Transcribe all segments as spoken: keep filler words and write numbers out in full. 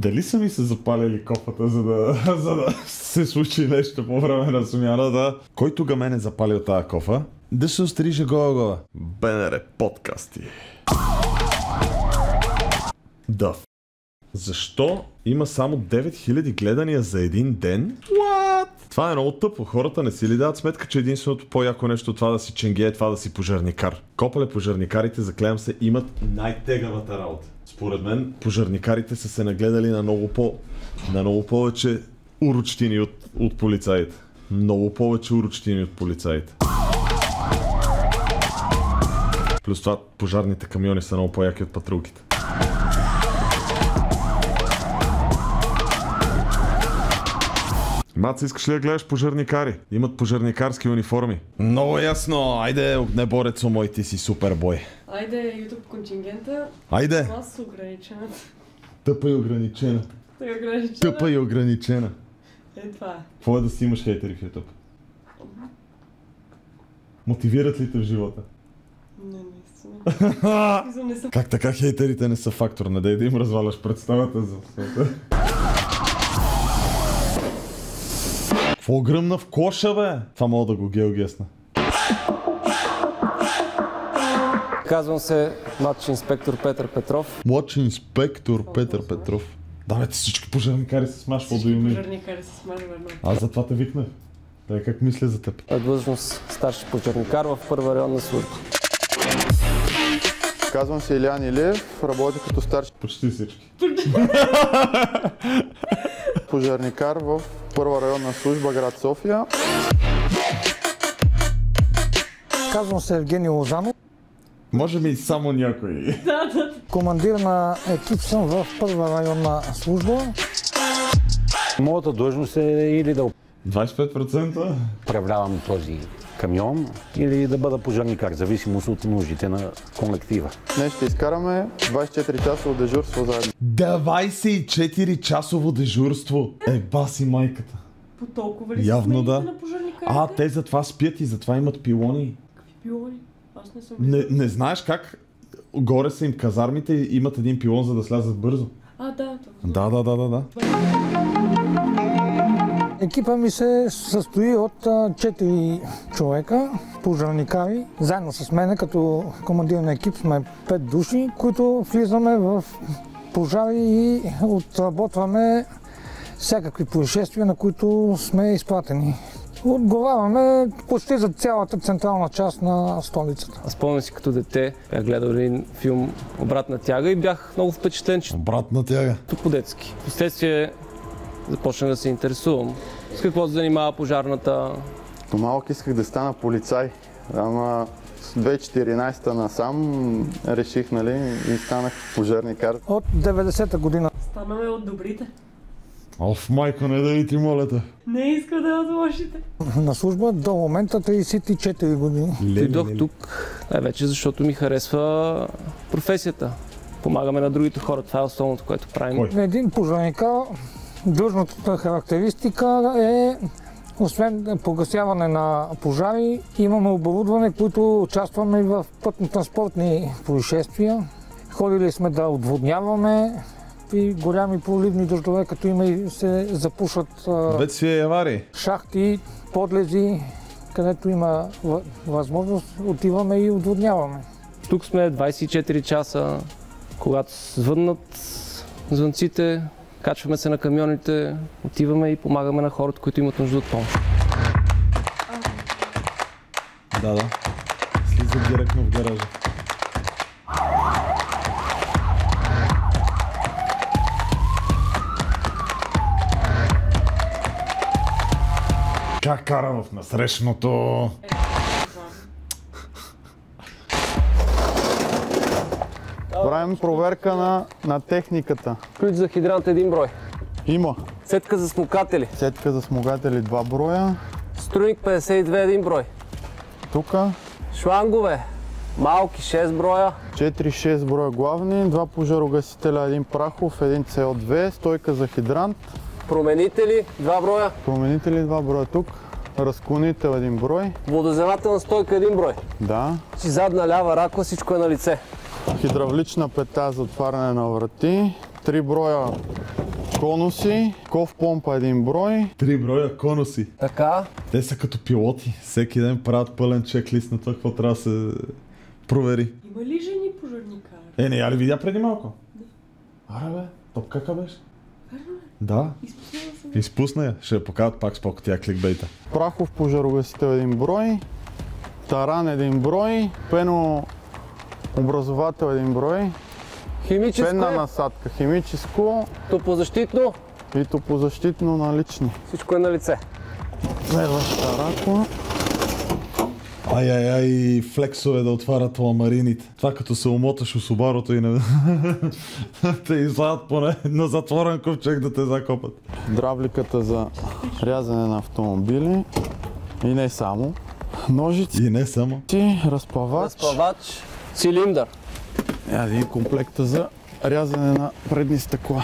Дали са ми се запалили кофата, за да, за да се случи нещо по време на смяната? Кой тога мен е запалил тази кофа? Да се остриже гола-гола. БНР подкасти. Да. Защо има само девет хиляди гледания за един ден? What? Това е много тъпо. Хората не си ли дават сметка, че единственото по-яко нещо от това да си ченге е това да си пожарникар? Копале, пожарникарите, заклевам се, имат най-тегавата работа. Според мен, пожарникарите са се нагледали на много, по... на много повече урочтини от, от полицаите. Много повече урочтини от полицаите. Плюс това, пожарните камиони са много по-яки от патрулките. Маца, искаш ли да гледаш пожарникари? Имат пожарникарски униформи. Много ясно. Айде, огнеборецо мой, ти си супербой. Айде, YouTube контингента. Айде. Аз ограничена. Тъпа и ограничена. Тъпа и ограничена. Тъпа и ограничена. Е, това е. Какво е да си имаш хейтери в YouTube? Мотивират ли те в живота? Не, наистина. Не съм... Как така хейтерите не са фактор? Не дай да им разваляш представата за света. Какво гръмна в коша, бе? Това мога да го геогесна. Казвам се младши инспектор Петър Петров. Младши инспектор Петър Петров. Да, бе, всички пожарникари се смаш, по-до име. Всички пожарникари се смаш, верно. Аз затова те викнах. Дай как мисля за теб. Е длъжност старши пожарникар в първа районна служба. Казвам се Илиян Илиев, работя като старши Почти всички. пожарникар в първа районна служба град София. Казвам се Евгений Лозанов. Може би само някой. Командир на екип съм в първа районна служба. Моята длъжност е или да двайсет и пет процента? управлявам този камион или да бъда пожарникар, в зависимост от нуждите на колектива. Днес ще изкараме двайсет и четири часово дежурство заедно. двайсет и четири часово дежурство? Е, баси майката. По толкова ли Явно са да. на пожарникарите? А, те затова спят и затова имат пилони. Какви пилони? Аз не съм... Не, не знаеш как горе са им казармите и имат един пилон, за да слязат бързо? А, да. Да, да, да, да, да. Екипа ми се състои от четири човека, пожарникари. Заедно с мене, като командир на екип, сме пет души, които влизаме в пожари и отработваме всякакви происшествия, на които сме изпратени. Отговаряме почти за цялата централна част на столицата. Спомням си като дете, бях гледал един филм "Обратна тяга" и бях много впечатлен, че Обратна тяга. по-детски. Впоследствие започнах да се интересувам с какво се занимава пожарната. Като малък исках да стана полицай, ама с две хиляди и четиринайсета насам реших, нали, и станах пожарникар. От деветдесета година. Станаме от добрите. Оф, майко, не да и ти моля те. Не иска да е от лошите. На служба до момента трийсет и четири години. Дойдох тук най-вече защото ми харесва професията. Помагаме на другите хора, това е основното, което правим. Кой? Един пожарникар, длъжностната характеристика е, освен погасяване на пожари, имаме оборудване, които участваме в пътно-транспортни происшествия. Ходили сме да отводняваме при голями проливни дъждове, като има и се запушат Бедствия и аварии. шахти, подлези, където има възможност, отиваме и отводняваме. Тук сме двайсет и четири часа, когато звъннат звънците, качваме се на камионите, отиваме и помагаме на хората, които имат нужда от помощ. Да, да. Слиза директно в гаража. Как кара в насрещното? Правим проверка на, на техниката. Ключ за хидрант един брой. Има Сетка за смукатели. сетка за смугатели два броя. Струйник петдесет и две един брой. Тука Шлангове. Малки шест броя. четири-шест броя главни, два пожарогасителя, един прахов, един С О две, стойка за хидрант, Променители два броя. променители два броя тук, разклонител един брой. Водоземателна стойка един брой. Да. Си задна лява ракла, всичко е на лице. Хидравлична пета за отваряне на врати, три броя конуси, ков помпа един брой. Три броя конуси. Така. Те са като пилоти. Всеки ден правят пълен чеклист на това, какво трябва да се провери. Има ли жени пожарникари? Е, не, я ли видя преди малко? Аре бе, топкака беше. Да, Изпуснала съм. изпусна я. Ще я покажат пак с по тя кликбейта. Прахов пожарогасител един брой. Таран един брой. Пенообразовател един брой. Химическо, Пенна насадка, химическо топозащитно, и топозащитно налични. всичко е на лице. Следваща рака. Ай, ай, ай, флексове да отварят ламарините. Това като се умоташ у Субарото и не... те излагат поне на затворен ковчег да те закопат. Дравликата за рязане на автомобили и не само. Ножици, И не само. разпавач. Разпавач, цилиндър. Един комплекта за рязане на предни стъкла.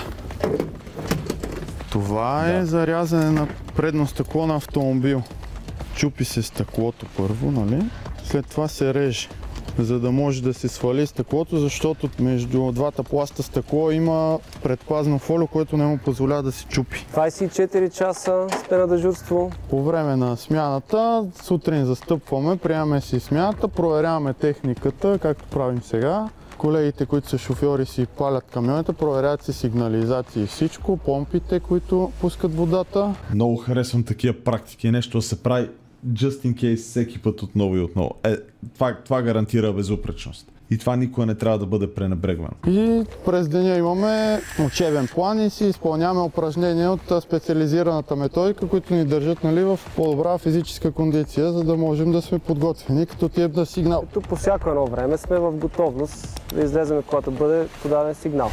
Това е за рязане на предно стъкло на автомобил. Чупи се стъклото първо, нали? След това се реже, за да може да се свали стъклото, защото между двата пласта стъкло има предпазно фолио, което не му позволява да се чупи. двайсет и четири часа сте на дежурство. По време на смяната, сутрин застъпваме, приемаме си смяната, проверяваме техниката, както правим сега. Колегите, които са шофьори, си палят камионите, проверяват си сигнализации и всичко, помпите, които пускат водата. Много харесвам такива практики. Нещо да се прави just in case всеки път отново и отново. Е, това, това гарантира безупречност. И това никога не трябва да бъде пренебрегвано. И през деня имаме учебен план и си изпълняваме упражнения от специализираната методика, които ни държат, нали, в по-добра физическа кондиция, за да можем да сме подготвени като тип на сигнал. Тук по всяко едно време сме в готовност да излезем, когато бъде подаден сигнал.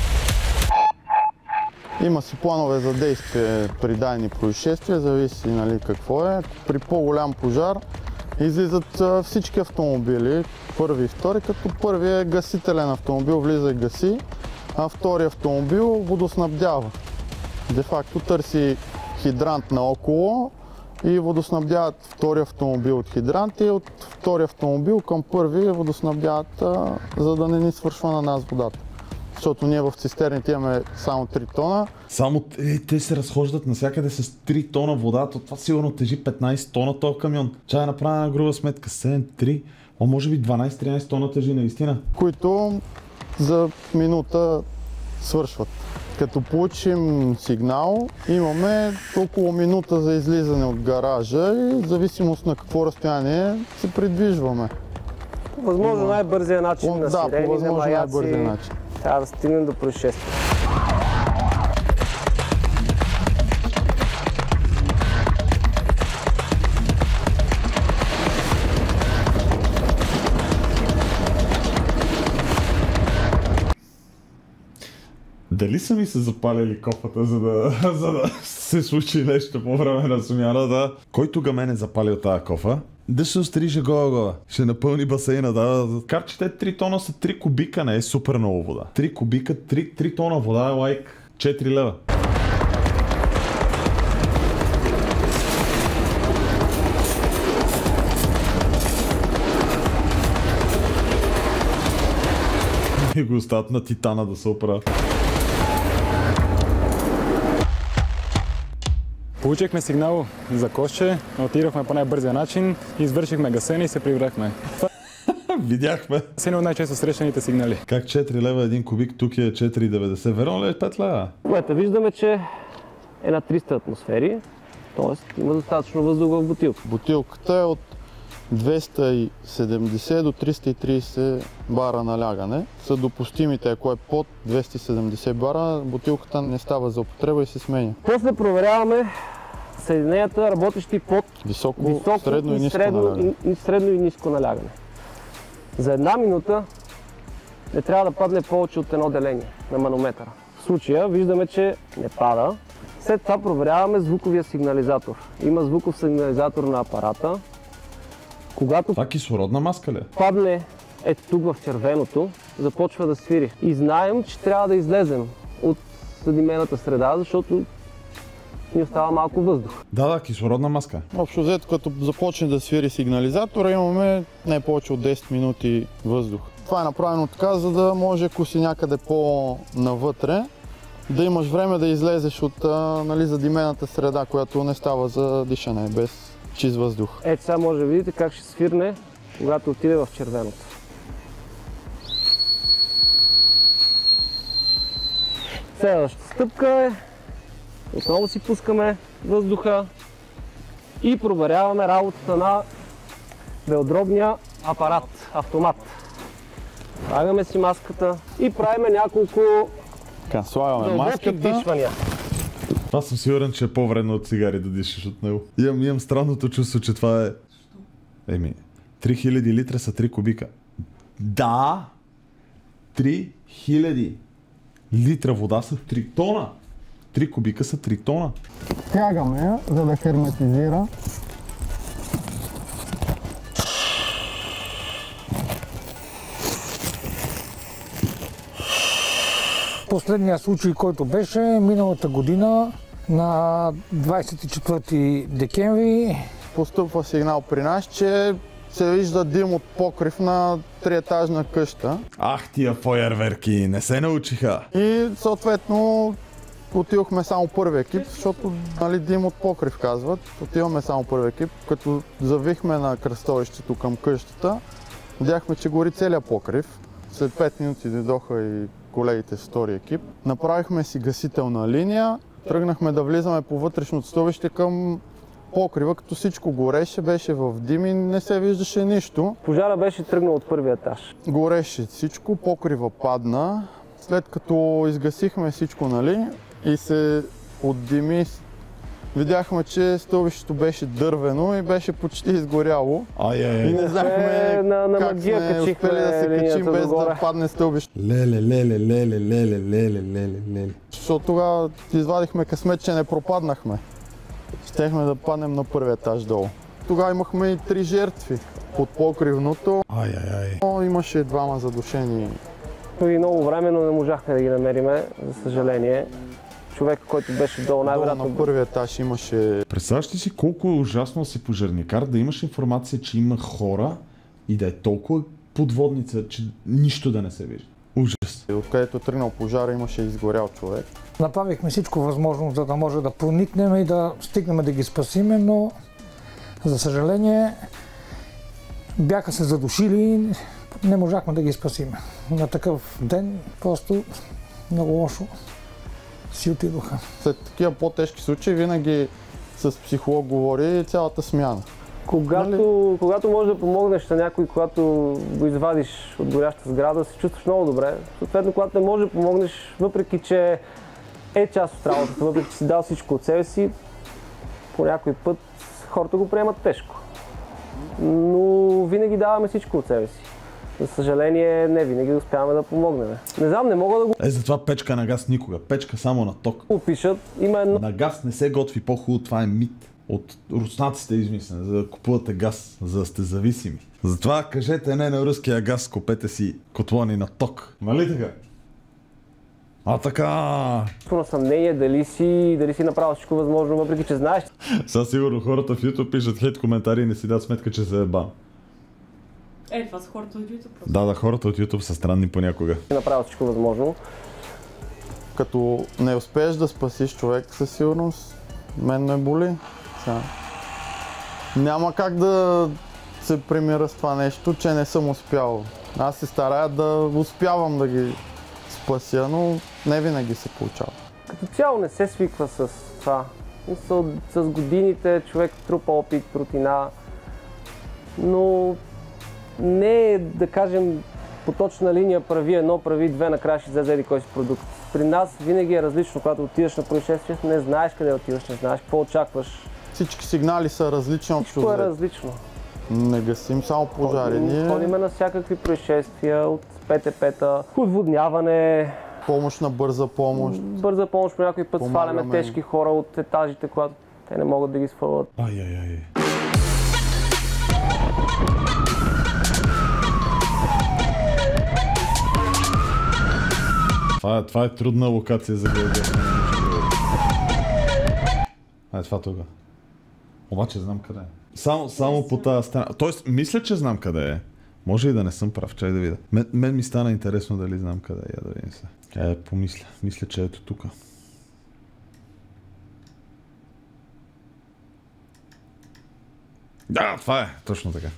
Има си планове за действие при дайни происшествия, зависи, нали, какво е. При по-голям пожар излизат всички автомобили, първи и втори, като първи е гасителен автомобил, влиза и гаси, а втори автомобил водоснабдява. Де-факто търси хидрант наоколо и водоснабдяват втори автомобил от хидрант и от втори автомобил към първи водоснабдяват, за да не ни свършва на нас водата. Защото ние в цистерните имаме само три тона. Само е, те се разхождат навсякъде с три тона вода, то това сигурно тежи петнайсет тона този камион. Чая направя една груба сметка, седем, три, а може би дванайсет-тринайсет тона тежи наистина. Които за минута свършват. Като получим сигнал, имаме около минута за излизане от гаража и в зависимост на какво разстояние се придвижваме. По възможно най-бързия начин на Да, по сирени, на възможно маяци, най-бързия начин. трябва да стигнем до происшествие. Дали са ми се запалили кофата, за да, за да се случи нещо по време на смяна, да? Кой тога мен е запалил тази кофа? Да се остриже гола-гола. Ще напълни басейна, да. Карчите три тона са три кубика, не е супер много вода. три кубика, три, три тона вода е лайк четири лева. И го остават на Титана да се оправят. Получихме сигнал за кошче, отидохме по най-бързия начин, извършихме гасене и се прибрахме. Видяхме. Това е от най-често срещаните сигнали. Как четири лева един кубик, тук е четири и деветдесет. Верно ли е пет лева? В момента виждаме, че е на триста атмосфери, т.е. има достатъчно въздух в бутилка. Бутилката е от двеста и седемдесет до триста и трийсет бара налягане. Са допустимите, ако е под двеста и седемдесет бара, бутилката не става за употреба и се сменя. После проверяваме съединенията, работещи под Високо, високо средно и, и, ниско средно, налягане. и, и средно и ниско налягане. За една минута не трябва да падне повече от едно деление на манометъра. В случая виждаме, че не пада. След това проверяваме звуковия сигнализатор. Има звуков сигнализатор на апарата. Когато Това кислородна маска ли е? падне ето тук в червеното, започва да свири. И знаем, че трябва да излезем от задимената среда, защото ни остава малко въздух. Да, да, кислородна маска. Общо взето, като започне да свири сигнализатора, имаме не повече от десет минути въздух. Това е направено така, за да може, ако си някъде по-навътре, да имаш време да излезеш от а, нали, задимената среда, която не става за дишане, без чист въздух. Ето сега може да видите как ще свирне, когато отиде в червеното. Следващата стъпка е, отново си пускаме въздуха и проверяваме работата на белодробния апарат, автомат. Слагаме си маската и правиме няколко Така, слагаме дълбоки маската. вдишвания. Аз съм сигурен, че е по-вредно от цигари да дишаш от него. Имам, имам странното чувство, че това е... Еми, три хиляди литра са три кубика. Да! три хиляди литра вода са три тона! три кубика са три тона. Тягаме я, за да херметизира. Последният случай, който беше миналата година на двадесет и четвърти декември. Постъпва сигнал при нас, че се вижда дим от покрив на триетажна къща. Ах, тия фойерверки, не се научиха. И съответно отивахме само първи екип, защото нали, дим от покрив казват. Отиваме само първи екип, като завихме на кръстовището към къщата, видяхме, че гори целият покрив. След пет минути дойдоха и колегите с втори екип. Направихме си гасителна линия, тръгнахме да влизаме по вътрешното стълбище към покрива, като всичко гореше, беше в дим и не се виждаше нищо. Пожара беше тръгнал от първия етаж. Гореше всичко, покрива падна. След като изгасихме всичко, нали, и се отдими, видяхме, че стълбището беше дървено и беше почти изгоряло. Ай-яй-яй. И не знахме на, на как магия сме качихме успели да се качим без догоре. да падне стълбището. Леле, леле, леле, леле, леле, леле, леле. Защото тогава извадихме късмет, че не пропаднахме. Щехме да паднем на първи етаж долу. Тогава имахме и три жертви под покривното. Ай-яй-яй. Имаше двама задушени. И много време, но не можахме да ги намериме, за съжаление. Човек, който беше долу, Долу най-вероятно... на първи етаж имаше... Представяш ли си колко е ужасно си пожарникар да имаш информация, че има хора и да е толкова подводница, че нищо да не се вижда. Ужас. Откъдето е тръгнал пожара, имаше изгорял човек. Направихме всичко възможно, за да може да проникнем и да стигнем да ги спасиме, но за съжаление бяха се задушили, не можахме да ги спасиме. На такъв ден просто много лошо си отидоха. След такива по-тежки случаи винаги с психолог говори цялата смяна. Когато, Нали? когато можеш да помогнеш на някой, когато го извадиш от горяща сграда, се чувстваш много добре. Съответно, когато не можеш да помогнеш, въпреки че е част от работата, въпреки че си дал всичко от себе си, по някой път хората го приемат тежко. Но винаги даваме всичко от себе си. За съжаление, не винаги успяваме да помогнем. Не знам, не мога да го Е, затова печка на газ никога. Печка само на ток. опишат. Има едно... На газ не се готви по-хубаво, това е мит. От руснаците е измислено, за да купувате газ, за да сте зависими. Затова кажете не на руския газ, купете си котлони на ток. Нали така? А така! на съмнение дали си, дали си направил всичко възможно, въпреки че знаеш, Сега сигурно хората в YouTube пишат хейт коментари и не си дадат сметка, че се е бан. Е, това са хората от YouTube просто. Да, да, хората от YouTube са странни понякога. че направил всичко възможно. Като не успееш да спасиш човек, със сигурност мен ме боли. Сега. Няма как да се примира с това нещо, че не съм успял. Аз се старая да успявам да ги спася, но не винаги се получава. Като цяло не се свиква с това. С, с годините човек трупа опит, рутина, но не е, да кажем, по точна линия прави едно, прави две, накрая ще излезе кой си продукт. При нас винаги е различно, когато отидеш на происшествие, не знаеш къде отиваш, не знаеш какво очакваш. Всички сигнали са различни от Всичко е различно. Не гасим само пожари. Ние Ходиме на всякакви происшествия, от ПТП-та, отводняване, помощ на бърза помощ. бърза помощ, по някой път Помагаме. сваляме тежки хора от етажите, когато те не могат да ги свалят. Ай-яй-яй. Това е, това е трудна локация за гледа. Ай, това тук. Обаче знам къде е. Само, само по тази страна. Тоест, мисля, че знам къде е. Може и да не съм прав, чай да видя. Мен, мен ми стана интересно дали знам къде е, дали не се. Чай да помисля. Мисля, че ето тук. Да, това е. Точно така.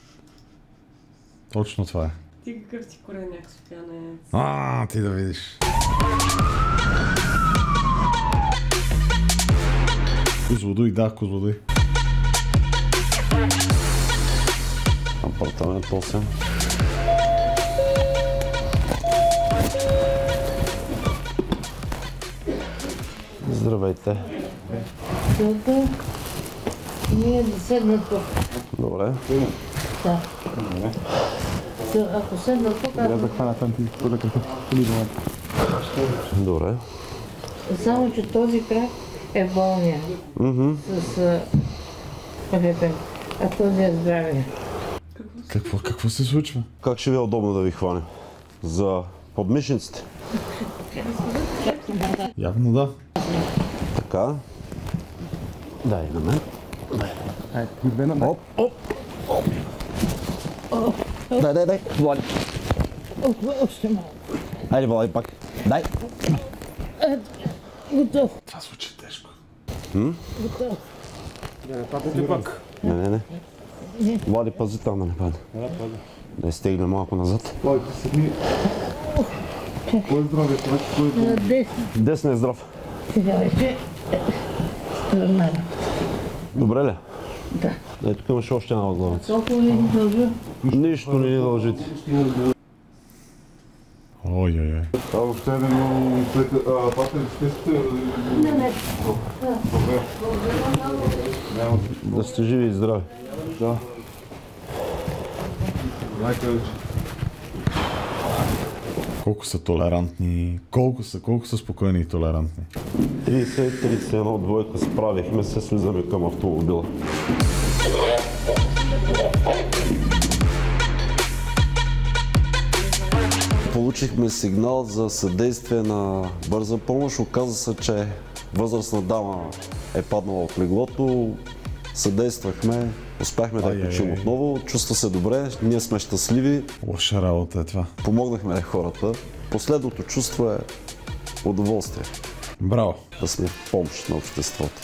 Точно това е. Ти какъв си кореняк, Софияне? А, ти да видиш. Козлодуй, да, Козлодуй. Апартамент осем. Здравейте. Тук ние да седна тук. Добре. Да. Ако седна тук, ако... Добре. Само, че този крак е болния. Mm-hmm. С ПФП. А този е здравия. Какво, какво се случва? Как ще ви е удобно да ви хванем? За подмишниците? Явно да. Така. Дай на мен. Оп, оп, оп. Дай, дай, дай. Влади. Още малко. Айде, Влади, пак. Дай. Готов. Това звучи тежко. Готов. Не, не, не. Влади, пази там да не падне. Да изтегне малко назад. На десет. Десна е здрав. Сега вече страна. Добре ли? Да. Ей, тук имаше още една възглавница. Толкова ли ни дължа? Нищо не ни дължите. Ой-ой-ой. А въобще не му след... А, пата ли сте? Не, не. Да сте живи и здрави. Да. Знайте вече. Колко са толерантни, колко са, колко са спокойни и толерантни. тридесет тридесет и едно двойка справихме се, слизаме към автомобила. Получихме сигнал за съдействие на бърза помощ. Оказа се, че възрастна дама е паднала от леглото. Съдействахме, успяхме да я качим отново. Чувства се добре, ние сме щастливи. Лоша работа е това. Помогнахме на хората. Последното чувство е удоволствие. Браво. Да сме в помощ на обществото.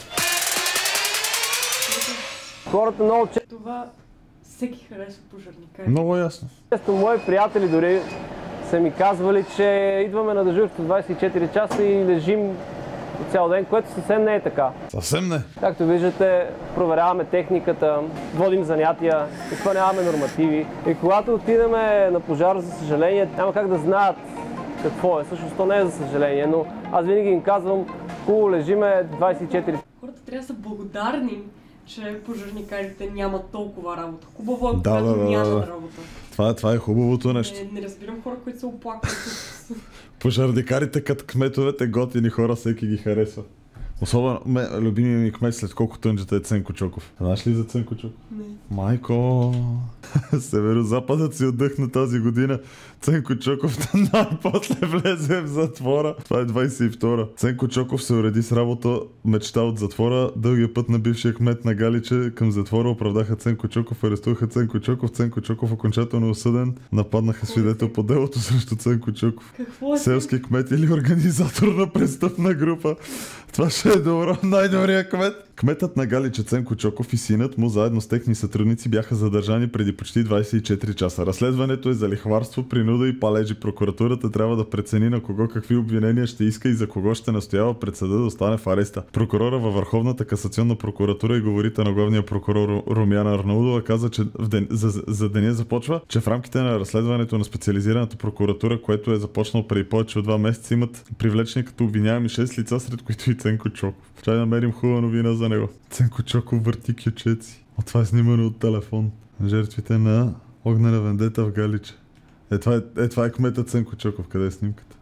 Хората много Това всеки харесва пожарника. Много ясно. често мои приятели дори са ми казвали, че идваме на дежурство двадесет и четири часа и лежим цял ден, което съвсем не е така. Съвсем не. Както виждате, проверяваме техниката, водим занятия, изпълняваме нормативи. И когато отидем на пожар, за съжаление, няма как да знаят какво е. Всъщност то не е за съжаление, но аз винаги им казвам, хубаво лежиме двадесет и четири. Хората трябва да са благодарни, че пожарникарите нямат толкова работа. Хубаво е, Да, когато да, да, нямат да. работа. Това, това е хубавото нещо. Не, не разбирам хора, които се оплакват. Пожарникарите като кметовете готини хора, всеки ги харесва. Особено, ме, любимия ми кмет след колко тънджета е Ценко Чоков. Знаеш ли за Ценко Чоков? Не. Майко, Северозападът си отдъхна тази година. Ценко Чоков най-после влезе в затвора. Това е двадесет и втора. Ценко Чоков се уреди с работа, мечта от затвора. Дългия път на бившия кмет на Галиче към затвора оправдаха Ценко Чоков, арестуваха Ценко Чоков. Ценко Чоков окончателно осъден. Нападнаха свидетел по делото срещу Ценко Чоков. Какво е? Селски кмет или организатор на престъпна група. Това ще е добро, най-добрият кмет. Кметът на Галиче Ценко Чоков и синът му заедно с техни сътрудници бяха задържани преди почти двадесет и четири часа. Разследването е за лихварство, принуда и палежи. Прокуратурата трябва да прецени на кого какви обвинения ще иска и за кого ще настоява пред съда да остане в ареста. Прокурора във Върховната касационна прокуратура и говорите на главния прокурор Румяна Арнаудова каза, че в ден, за, за деня започва, че в рамките на разследването на специализираната прокуратура, което е започнало преди повече от два месеца, имат привлечени като обвиняеми шест лица, сред които и Ценко Чоков. Ще намерим хубава новина за него. Ценко Чоков върти кючеци. От това е снимано от телефон. Жертвите на огнена вендета в Галиче. Е, това е, е, това е кметът Ценко Чоков. Къде е снимката?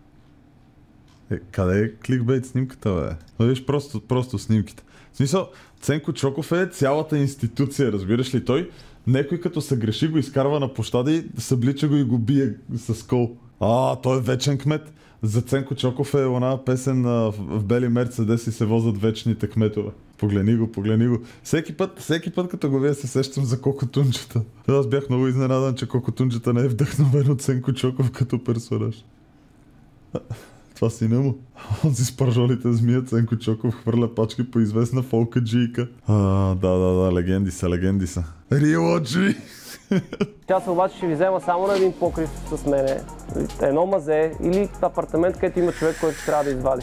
Е, къде е кликбейт снимката, бе? Но виж просто, просто снимките. В смисъл, Ценко Чоков е цялата институция, разбираш ли? Той, некой като се греши, го изкарва на площада и съблича го и го бие с кол. А, той е вечен кмет. За Ценко Чоков е една песен а, в, в бели мерцедеси се возят вечните кметове. Погледни го, погледни го. Всеки път, всеки път като го вие се сещам за Кокотунджата. Аз бях много изненадан, че Кокотунджата не е вдъхновен от Ценко Чоков като персонаж. Това сина му. Онзи с пържолите змия Ценко Чоков хвърля пачки по известна фолка джийка. А, да, да, да, легенди са, легенди са. Рио Джи! Аз обаче ще ви взема само на един покрив с мене, едно мазе или апартамент, където има човек, който трябва да извадиш.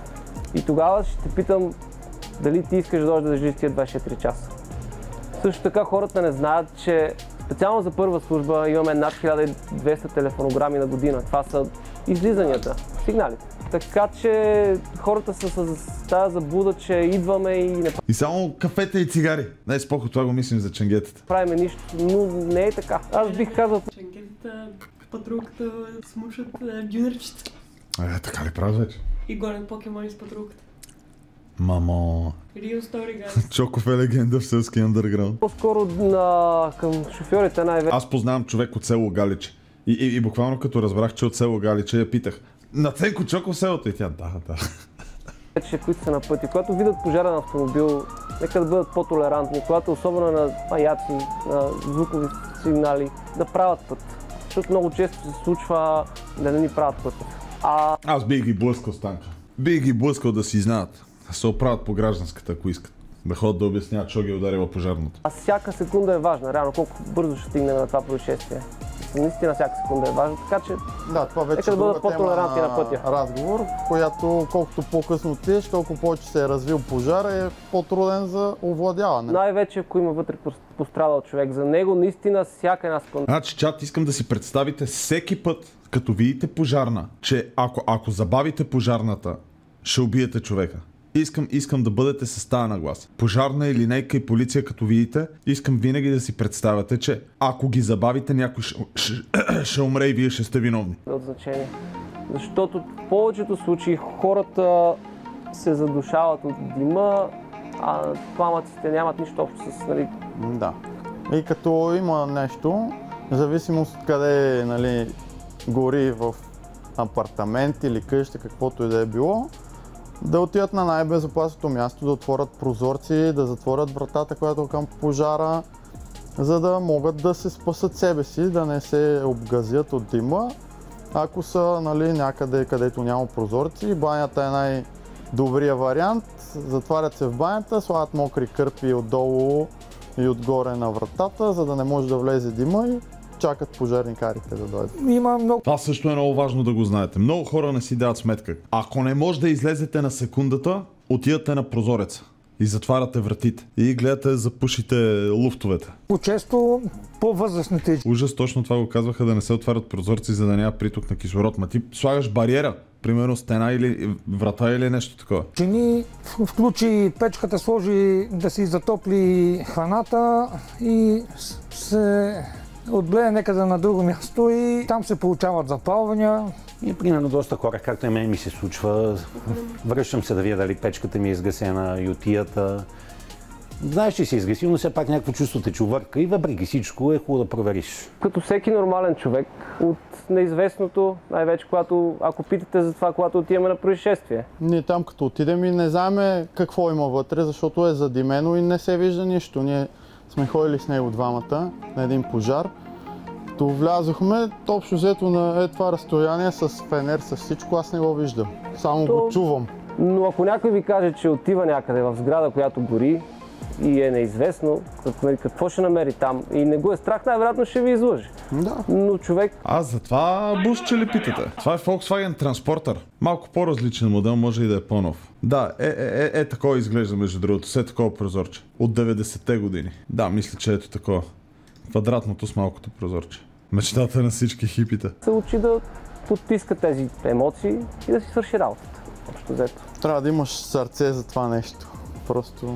И тогава ще те питам дали ти искаш да дойдеш да живееш тия двайсет и четири часа. Също така хората не знаят, че специално за първа служба имаме над хиляда и двеста телефонограми на година. Това са излизанията, сигналите. Така че хората са с тази заблуда, че идваме и не И само кафета и цигари. Не, споко, това го мислим за ченгетата. правиме нищо, но не е така. Аз бих казал... Ченгетата, патрулката смушат дюнерчета. Е, така ли правят вече? И гонят покемони с патрулката. Мамо... Real story, guys. Чоков е легенда в селски андерграунд. По-скоро на... към шофьорите най-вече. Аз познавам човек от село Галиче. И, и, и буквално като разбрах, че от село Галиче, я питах: на Ценко Чоков селото? И тя, да, да. Вече, които са на пъти. Когато видят пожара на автомобил, нека да бъдат по-толерантни, когато особено на маяци, на звукови сигнали, да правят път. Защото много често се случва да не ни правят път. А... Аз бих ги блъскал, Станка. Бих ги блъскал да си знаят. Да се оправят по гражданската, ако искат. Да ходят да обясняват, що ги е ударила пожарната. А всяка секунда е важна, реално колко бързо ще стигнем на това происшествие. Наистина всяка секунда е важна, така че Да, това вече нека да бъдат по-толерантни на пътя. Разговор, в която колкото по-късно отидеш, толкова повече се е развил пожар, е по-труден за овладяване. Най-вече ако има вътре пострадал човек, за него наистина всяка една секунда. Значи, чат, искам да си представите всеки път, като видите пожарна, че ако, ако забавите пожарната, ще убиете човека. Искам, искам да бъдете с тази нагласа. Пожарна и линейка и полиция, като видите, искам винаги да си представяте, че ако ги забавите, някой ще, ще, ще умре и вие ще сте виновни. От значение. Защото в повечето случаи хората се задушават от дима, а пламъците нямат нищо общо с... Нали... Да. И като има нещо, в зависимост от къде, нали, гори в апартамент или къща, каквото и да е било, да отидат на най-безопасното място, да отворят прозорци, да затворят вратата, която е към пожара, за да могат да се спасат себе си, да не се обгазят от дима. Ако са, нали, някъде, където няма прозорци, банята е най-добрия вариант. Затварят се в банята, слагат мокри кърпи отдолу и отгоре на вратата, за да не може да влезе дима и чакат пожарникарите да дойдат. Има много... Това също е много важно да го знаете. Много хора не си дават сметка. Ако не може да излезете на секундата, отидате на прозореца и затваряте вратите и гледате да запушите луфтовете. Често по-възрастните. Ужас, точно това го казваха, да не се отварят прозорци, за да няма приток на кислород. Ма ти слагаш бариера, примерно стена или врата или нещо такова. Жени включи печката, сложи да си затопли храната и се отблее некъде на друго място и там се получават запалвания. И примерно доста хора, както и мен ми се случва, връщам се да видя дали печката ми е изгасена, ютията. Знаеш, че си изгасил, но все пак някакво чувство те чувърка и въпреки всичко е хубаво да провериш. Като всеки нормален човек от неизвестното, най-вече когато, ако питате за това, когато отиваме на происшествие. Ние там като отидем и не знаем какво има вътре, защото е задимено и не се вижда нищо. Ние сме ходили с него двамата на един пожар. То влязохме, общо взето на е това разстояние с фенер, с всичко, аз не го виждам. Само То... го чувам. Но ако някой ви каже, че отива някъде в сграда, която гори и е неизвестно, какво ще намери там и не го е страх, най-вероятно ще ви излъже. Да. Но човек... А затова бусче ли питате? Това е Volkswagen Transporter. Малко по-различен модел, може и да е по-нов. Да, е, е, е, е такова изглежда между другото, все такова прозорче. От деветдесетте години. Да, мисля, че ето такова. Квадратното с малкото прозорче. Мечтата на всички хипита. Се учи да потиска тези емоции и да си свърши работата. Общо взето. Трябва да имаш сърце за това нещо. Просто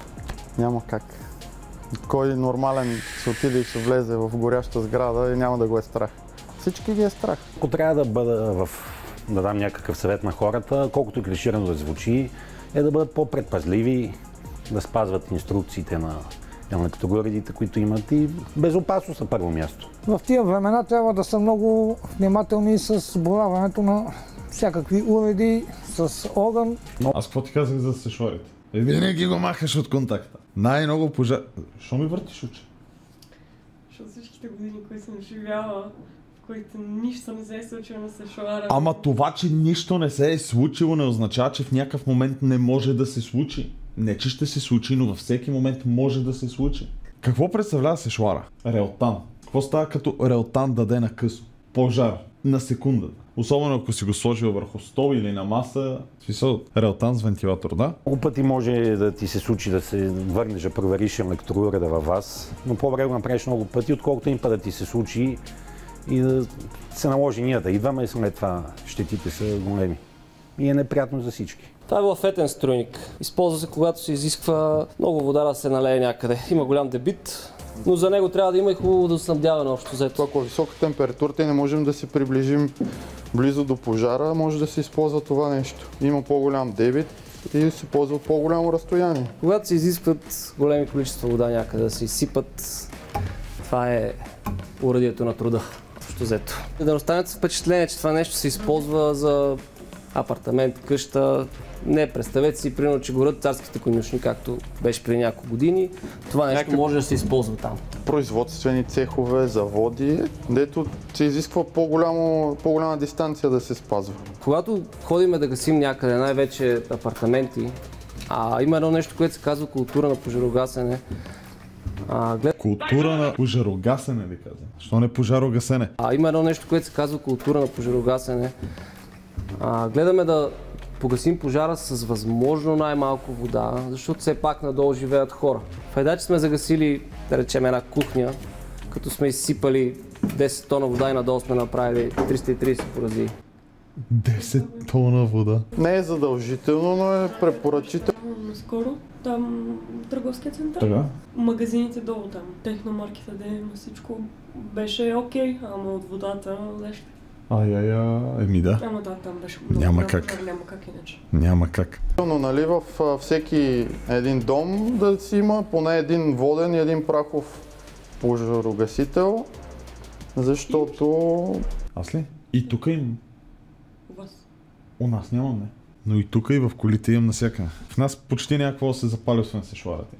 няма как. Кой нормален ще отиде и ще влезе в горяща сграда и няма да го е страх. Всички ги е страх. Ако трябва да бъда в... да дам някакъв съвет на хората, колкото и клиширано да звучи, е да бъдат по-предпазливи, да спазват инструкциите на електроуредите, които имат и безопасност на първо място. В тия времена трябва да са много внимателни с бораването на всякакви уреди, с огън. Аз какво ти казах за сешорите? Е, винаги го махаш от контакта. Най-много пожар... Що ми въртиш очи? Защото всичките години, които съм живяла, в които нищо не се е случило на сешоара. Ама това, че нищо не се е случило, не означава, че в някакъв момент не може да се случи. Не, че ще се случи, но във всеки момент може да се случи. Какво представлява сешоара? Релтан. Какво става като релтан даде на късо? Пожар. На секундата. Особено ако си го сложил върху стол или на маса. В смисъл, релтан с вентилатор, да? Много пъти може да ти се случи да се върнеш да провериш електроуреда във вас, но по-добре го направиш много пъти, отколкото им път да ти се случи и да се наложи ние да идваме и след това щетите са големи. И е неприятно за всички. Това е лафетен струйник. Използва се, когато се изисква много вода да се налее някъде. Има голям дебит, но за него трябва да има и хубаво водоснабдяване общо взето. Ако е висока температурата и не можем да се приближим близо до пожара, може да се използва това нещо. Има по-голям дебит и се ползва от по-голямо разстояние. Когато се изискват големи количества вода някъде да се изсипат, това е уредието на труда. Общо взето. Да останете с впечатление, че това нещо се използва за апартамент, къща. Не, представете си, примерно, че горят царските конюшни, както беше преди няколко години. Това нещо Някак... може да се използва там. Производствени цехове, заводи, дето се изисква по-голямо, по-голяма дистанция да се спазва. Когато ходиме да гасим някъде, най-вече апартаменти, а има едно нещо, което се казва култура на пожарогасене. А, глед... Култура на пожарогасене ли каза? Що не пожарогасене? А, има едно нещо, което се казва култура на пожарогасене. А, гледаме да погасим пожара с възможно най-малко вода, защото все пак надолу живеят хора. Файда, че сме загасили, да речем, една кухня, като сме изсипали десет тона вода и надолу сме направили триста и трийсет поразии. десет тона вода? Не е задължително, но е препоръчително. Наскоро там търговския център. Тъга? Магазините долу там, техномаркета, де има всичко. Беше окей, ама от водата лещо. Ай-яй-я, еми да. Ама да, там беше много няма голям как. пожар, няма как иначе. Няма как. Но нали в всеки един дом да си има поне един воден и един прахов пожарогасител, защото... Аз ли? И тук имам. У вас? У нас нямам, не. Но и тук и в колите имам насякъде. В нас почти някакво да се запали, освен сешоарите.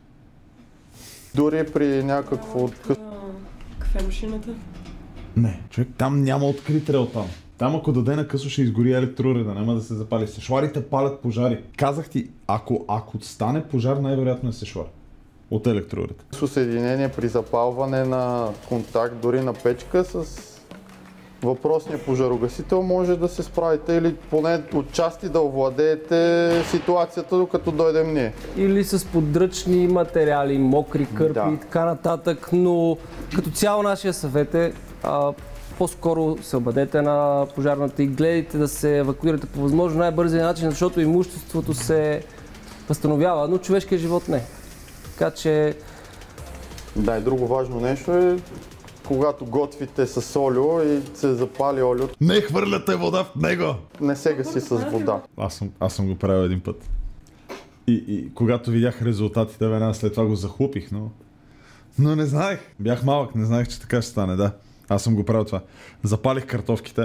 Дори при някакво... Кафемашината? Не, човек, там няма открит релтан. Там ако даде на късо ще изгори електроуреда, няма да се запали. Сешоарите палят пожари. Казах ти, ако, ако стане пожар, най-вероятно е сешоар. От електроуреда. Съединение при запалване на контакт, дори на печка с въпросния пожарогасител може да се справите или поне отчасти да овладеете ситуацията, докато дойдем ние. Или с подръчни материали, мокри кърпи Да. и така нататък, но като цяло нашия съвет е а, по-скоро се обадете на пожарната и гледайте да се евакуирате по възможно най-бързия начин, защото имуществото се възстановява, но човешкият живот не. Така че... Да, и друго важно нещо е, когато готвите с олио и се запали олио, не хвърляте вода в него! Не се гаси с вода. Аз съм, аз съм го правил един път. И, и когато видях резултатите, веднага след това го захлупих, но... Но не знаех. Бях малък, не знаех, че така ще стане, да. Аз съм го правил това. Запалих картофките,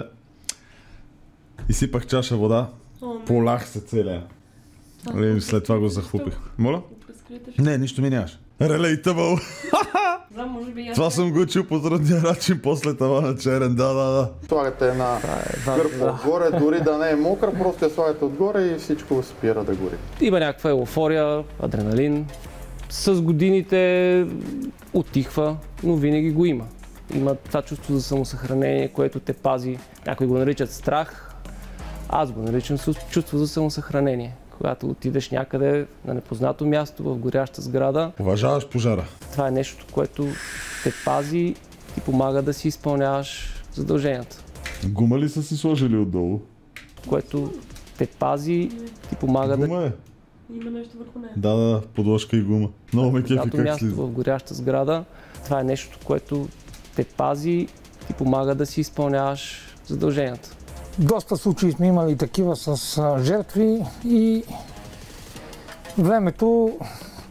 изсипах чаша вода, полях се целия. И след това го захлупих. Моля? Не, нищо ми нямаш. Relatable! Знам, може би Това съм го учил по трудния начин после това на черен, да, да, да. Слагате една кърпа отгоре, дори да не е мокра, просто я слагате отгоре и всичко спира да гори. Има някаква еуфория, адреналин. С годините отихва, но винаги го има. Има това чувство за самосъхранение, което те пази. Някои го наричат страх, аз го наричам чувство за самосъхранение. Когато отидеш някъде на непознато място, в горяща сграда. Уважаваш пожара. Това е нещо, което те пази и ти помага да си изпълняваш задълженията. Гума ли са си сложили отдолу? Което те пази и ти помага гума да... Е. Има нещо върху нея. Да, да, подложка и гума. Много ме кефи как място слиза. в горяща сграда. Това е нещо, което те пази и ти помага да си изпълняваш задълженията. Доста случаи сме имали такива с жертви и времето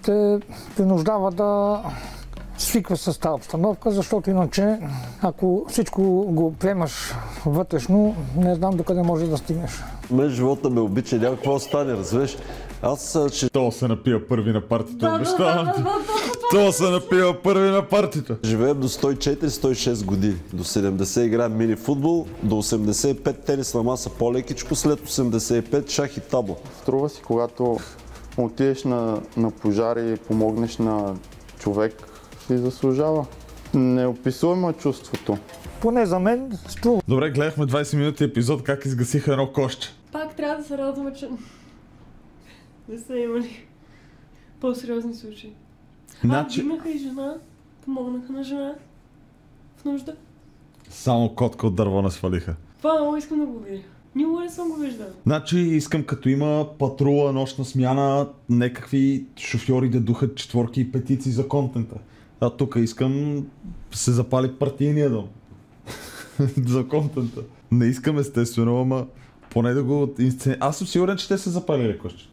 те принуждава да свиква с тази обстановка, защото иначе, ако всичко го приемаш вътрешно, не знам докъде може да стигнеш. Мен живота ме обича, няма какво стане, разбираш. Аз ще... То се напива първи на партито, обещавам ти. То се напива първи на партито. Живеем до сто и четири - сто и шест години. До седемдесет играем мини футбол, до осемдесет и пет тенис на маса по-лекичко, след осемдесет и пет шах и табла. Струва си, когато отидеш на, на пожар и помогнеш на човек, си заслужава. Неописуемо е чувството. Поне за мен струва. Добре, гледахме двайсет минути епизод как изгасиха едно кошче. Пак трябва да се радваме, че не са имали по-сериозни случаи. Значи... А, имаха и жена, помогнаха на жена в нужда. Само котка от дърво не свалиха. Това много искам да го видя. Никога не съм го виждал. Значи искам като има патрула, нощна смяна, някакви шофьори да духат четворки и петици за контента. А тук искам се запали партийния дом. За контента. Не искам естествено, ама поне да го инсцени... Аз съм сигурен, че те се запалили кошче.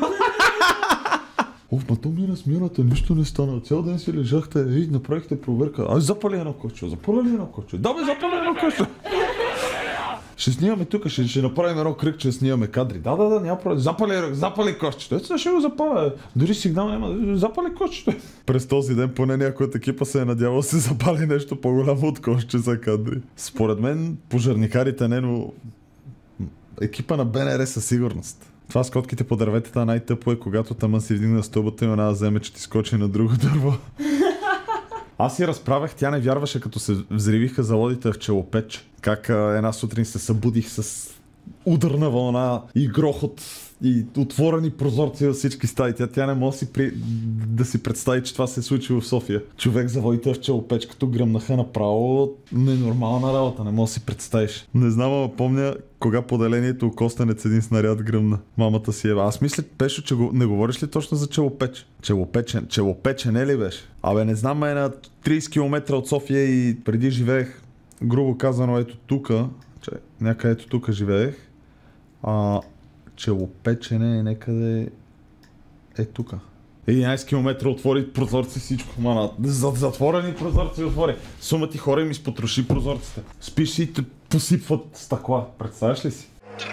Оф, ма то ми на смяната, нищо не стана. Цял ден си лежахте и направихте проверка. Аз запали едно кошче, запали едно кошче. Да бе, запали едно кошче. Ще снимаме тук, ще, ще направим едно кръг, че снимаме кадри. Да, да, да, няма проблем. Запали, запали кошчето. Ето ще го запаля. Дори сигнал няма. Запали кошчето. През този ден поне някой от екипа се е надявал да се запали нещо по-голямо от кошче за кадри. Според мен пожарникарите не, но екипа на Б Н Р със сигурност. Това с котките по дърветата най-тъпо е, когато тъмън си вдигна стълбата и она да вземе, че ти скочи на друго дърво. Аз си разправях, тя не вярваше, като се взривиха заводите в Челопеч. Как а, една сутрин се събудих с ударна вълна и грохот и отворени прозорци във всички стаи. Тя, тя не може си при... да си представи, че това се е случило в София. Човек заводите в Челопеч, като гръмнаха направо, ненормална работа, не може да си представиш. Не знам, ама помня кога поделението Костенец един снаряд гръмна. Мамата си е. Аз мисля, Пешо, че го... не говориш ли точно за Челопеч? Челопече, Челопече не ли беше? Абе, не знам, е на трийсет километра от София и преди живеех, грубо казано, ето тука, че някъде ето тука живеех. А, Челопечене е някъде е тука. единайсет километра отвори прозорци всичко. Мана, затворени прозорци отвори. Сума ти хора и ми спотроши прозорците. Спиш си и те посипват стъкла. Представяш ли си?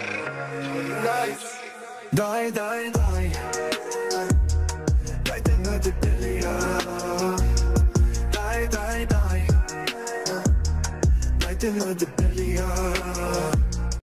Дай, дай, дай. Дайте на дебелия. Дай, дай, дай. Дайте на дебелия.